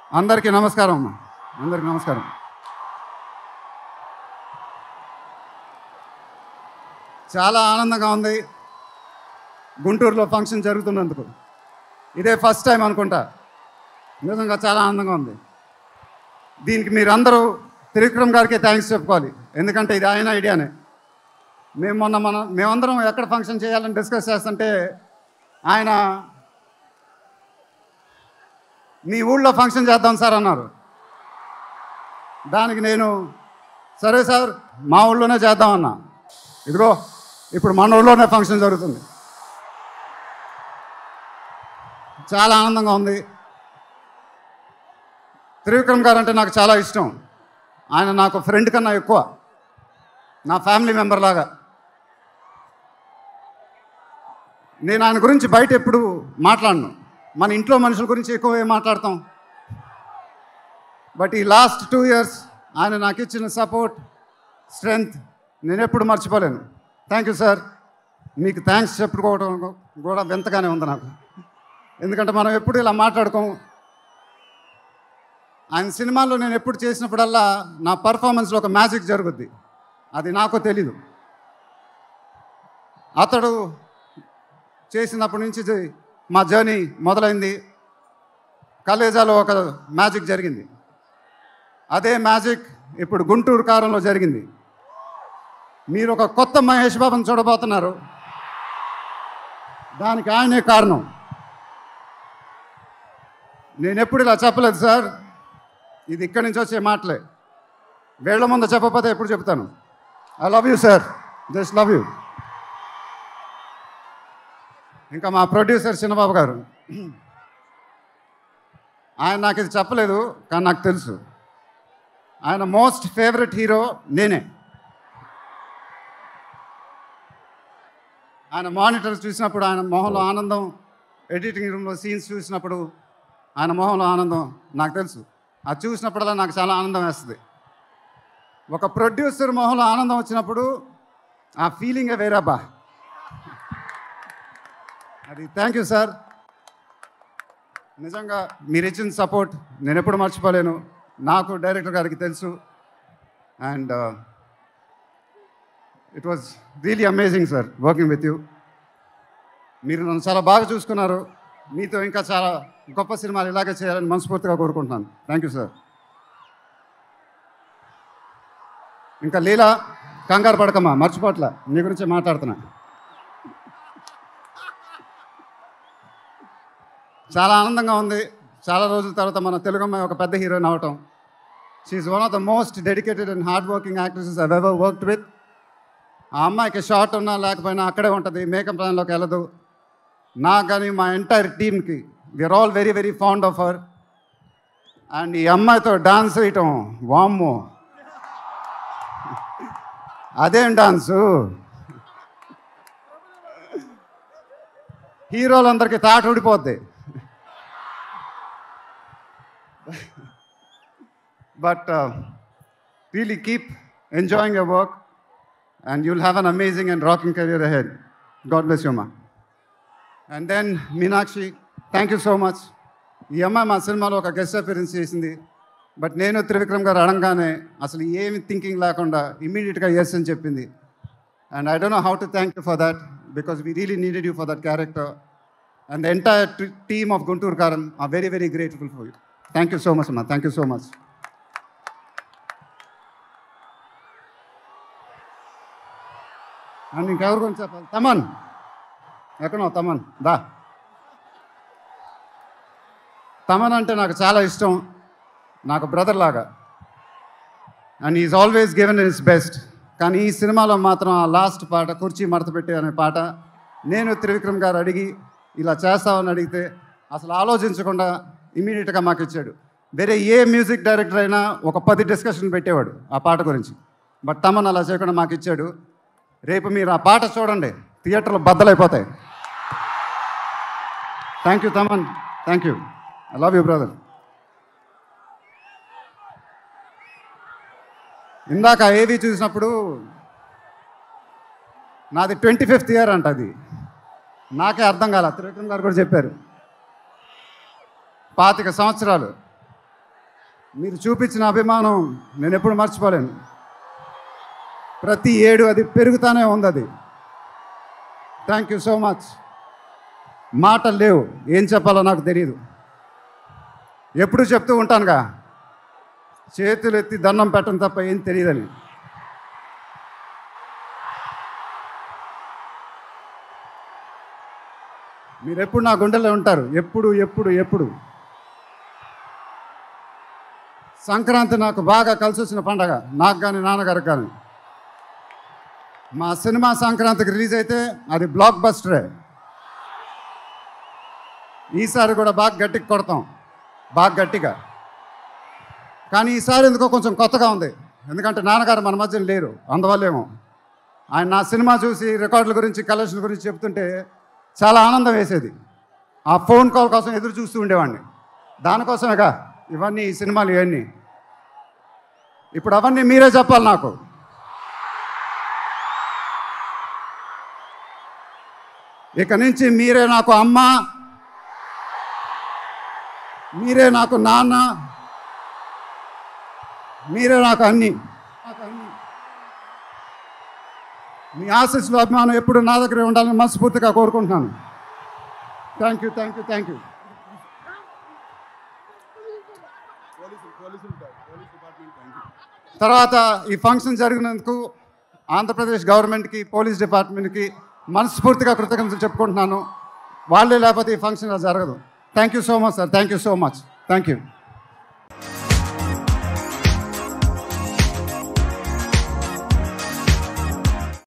అందరికీ నమస్కారం అమ్మా. అందరికీ నమస్కారం. చాలా ఆనందంగా ఉంది గుంటూరులో ఫంక్షన్ జరుగుతున్నందుకు. ఇదే ఫస్ట్ టైం అనుకుంటా. నిజంగా చాలా ఆనందంగా ఉంది. దీనికి మీరందరూ త్రివిక్రమ్ గారికి థ్యాంక్స్ చెప్పుకోవాలి. ఎందుకంటే ఇది ఆయన ఐడియానే. మేమందరం ఎక్కడ ఫంక్షన్ చేయాలని డిస్కస్ చేస్తుంటే ఆయన మీ ఊళ్ళో ఫంక్షన్ చేద్దాం సార్ అన్నారు. దానికి నేను సరే సార్ మా ఊళ్ళోనే చేద్దామన్నా. ఇదిగో ఇప్పుడు మన ఊళ్ళోనే ఫంక్షన్ జరుగుతుంది. చాలా ఆనందంగా ఉంది. త్రివిక్రమ్ గారు అంటే నాకు చాలా ఇష్టం. ఆయన నాకు ఫ్రెండ్ కన్నా ఎక్కువ, నా ఫ్యామిలీ మెంబర్ లాగా. నేను ఆయన గురించి బయట ఎప్పుడు మాట్లాడను. మన ఇంట్లో మనుషుల గురించి ఎక్కువ ఏం మాట్లాడతాం. బట్ ఈ లాస్ట్ 2 years ఆయన నాకు ఇచ్చిన సపోర్ట్, స్ట్రెంగ్త్ నేను ఎప్పుడు మర్చిపోలేను. Thank you sir. మీకు థ్యాంక్స్ చెప్పుకోవడం కూడా వింతగానే ఉంది నాకు. ఎందుకంటే మనం ఎప్పుడు ఇలా మాట్లాడుకోము. ఆయన సినిమాల్లో నేను ఎప్పుడు చేసినప్పుడల్లా నా పర్ఫార్మెన్స్లో ఒక మ్యాజిక్ జరుగుద్ది. అది నాకు తెలీదు. అతడు చేసినప్పటి నుంచి మా జర్నీ మొదలైంది. కలేజాలో ఒక మ్యాజిక్ జరిగింది. అదే మ్యాజిక్ ఇప్పుడు గుంటూరు కారంలో జరిగింది. మీరు ఒక కొత్త మహేష్ బాబుని చూడబోతున్నారు. దానికి ఆయనే కారణం. నేను ఎప్పుడు ఇలా చెప్పలేదు సార్. ఇది ఇక్కడి నుంచి వచ్చే మాటలే. వేళ్ల ముందు చెప్పకపోతే ఎప్పుడు చెప్తాను. I love you sir. Just love you. ఇంకా మా ప్రొడ్యూసర్ చిన్నబాబు గారు, ఆయన నాకు ఇది చెప్పలేదు కానీ నాకు తెలుసు. ఆయన మోస్ట్ ఫేవరెట్ హీరో నేనే. ఆయన మానిటర్ చూసినప్పుడు ఆయన మొహంలో ఆనందం, ఎడిటింగ్ రూమ్లో సీన్స్ చూసినప్పుడు ఆయన మొహంలో ఆనందం నాకు తెలుసు. అది చూసినప్పుడల్లా నాకు చాలా ఆనందం వేస్తుంది. ఒక ప్రొడ్యూసర్ మొహంలో ఆనందం వచ్చినప్పుడు ఆ ఫీలింగే వేరేబ్బా. అది థ్యాంక్ యూ సార్. నిజంగా మీరు ఇచ్చిన సపోర్ట్ నేను ఎప్పుడు మర్చిపోలేను. నాకు డైరెక్టర్ గారికి తెలుసు. And it was really amazing sir working with you. మీరు నన్ను చాలా బాగా చూసుకున్నారు. మీతో ఇంకా చాలా గొప్ప సినిమాలు ఇలాగే చేయాలని మనస్ఫూర్తిగా కోరుకుంటున్నాను. Thank you sir. ఇంకా లీలా, కంగారు పడకమ్మా, మర్చిపోట్ల, నీ గురించే మాట్లాడుతున్నా. చాలా ఆనందంగా ఉంది. చాలా రోజుల తర్వాత మన తెలుగు అమ్మాయి ఒక పెద్ద హీరోయిన్ అవ్వటం. She's one of the most dedicated and hard working actresses I've ever worked with. ఆ అమ్మాయికి షార్ట్ ఉన్నా లేకపోయినా అక్కడే ఉంటుంది, మేకప్ ప్లాన్లోకి వెళ్ళదు. నాకు కానీ మా ఎంటైర్ టీమ్కి we are all very very fond of her. And ఈ అమ్మాయితో డాన్స్ వేయటం, వామ్మో అదేం డాన్సు. హీరోలందరికీ తాట ఊడిపోద్ది. But really keep enjoying your work and you'll have an amazing and rocking career ahead. God bless you, ma. And then Meenakshi, thank you so much. ఈ అమ్మాయి మా సినిమాలో ఒక గెస్ట్ అపియరెన్స్ చేసింది. బట్ నేను త్రివిక్రమ్ గారు అడగానే అసలు ఏమి థింకింగ్ లేకుండా ఇమ్మీడియట్గా ఎస్ అని చెప్పింది. And I don't know how to thank you for that because we really needed you for that character. And the entire team of Guntur Kaaram are very very grateful for you. Thank you so much అమ్మా. Thank you so much. And ఇంకెవరి గురించి చెప్పాలి? తమన్ ఎక్కడో తమన్ దా. తమన్ అంటే నాకు చాలా ఇష్టం, నాకు బ్రదర్ లాగా. And is always given his best. కానీ ఈ సినిమాలో మాత్రం ఆ లాస్ట్ పాట, కుర్చీ మడతపెట్టి అనే పాట, నేను త్రివిక్రమ్ గారు అడిగి ఇలా చేస్తామని అడిగితే అసలు ఆలోచించకుండా ఇమీడియట్గా మాకు ఇచ్చాడు. వేరే ఏ మ్యూజిక్ డైరెక్టర్ అయినా ఒక 10 డిస్కషన్ పెట్టేవాడు ఆ పాట గురించి. బట్ తమన్ అలా చేయకుండా మాకు ఇచ్చాడు. రేపు మీరు ఆ పాట చూడండి, థియేటర్లో బద్దలైపోతాయి. Thank you Thaman. Thank you. I love you brother. ఇందాక ఏవి చూసినప్పుడు నాది 25th year అంట. అది నాకే అర్థం కాల. త్రివిక్రమ్ గారు కూడా చెప్పారు 25 సంవత్సరాలు. మీరు చూపించిన అభిమానం నేను ఎప్పుడు మర్చిపోలేను. ప్రతి ఏడు అది పెరుగుతూనే ఉంది. అది థ్యాంక్ యూ సో మచ్. మాటలు లేవు, ఏం చెప్పాలో నాకు తెలియదు. ఎప్పుడు చెప్తూ ఉంటానుగా, చేతులు ఎత్తి దండం పెట్టడం తప్ప ఏం తెలియదని. మీరు ఎప్పుడు నా గుండెల్లో ఉంటారు, ఎప్పుడు ఎప్పుడు ఎప్పుడు. సంక్రాంతి నాకు బాగా కలిసి వచ్చిన పండగ, నాకు కానీ నాన్నగారికి కానీ. మా సినిమా సంక్రాంతికి రిలీజ్ అయితే అది బ్లాక్ బస్టరే. ఈసారి కూడా బాగా గట్టిగా కొడతాం, బాగా గట్టిగా. కానీ ఈసారి ఎందుకో కొంచెం కొత్తగా ఉంది, ఎందుకంటే నాన్నగారు మన మధ్యన లేరు, అందువల్లేమో. ఆయన నా సినిమా చూసి రికార్డుల గురించి కలెక్షన్ గురించి చెప్తుంటే చాలా ఆనందం వేసేది. ఆ ఫోన్ కాల్ కోసం ఎదురు చూస్తూ ఉండేవాడిని. దానికోసమేగా ఇవన్నీ, ఈ సినిమాలు ఇవన్నీ. ఇప్పుడు అవన్నీ మీరే చెప్పాలి నాకు. ఇక నుంచి మీరే నాకు అమ్మ, మీరే నాకు నాన్న, మీరే నాకు అన్నీ. మీ ఆశీస్సులు, అభిమానం ఎప్పుడు నా దగ్గరే ఉండాలని మనస్ఫూర్తిగా కోరుకుంటున్నాను. Thank you, thank you, thank you. తర్వాత ఈ ఫంక్షన్ జరిగినందుకు ఆంధ్రప్రదేశ్ గవర్నమెంట్కి, పోలీస్ డిపార్ట్మెంట్కి మనస్ఫూర్తిగా కృతజ్ఞతలు చెప్పుకుంటున్నాను. వాళ్ళే లేకపోతే ఈ ఫంక్షన్ జరగదు. Thank you so much sir, thank you so much, thank you.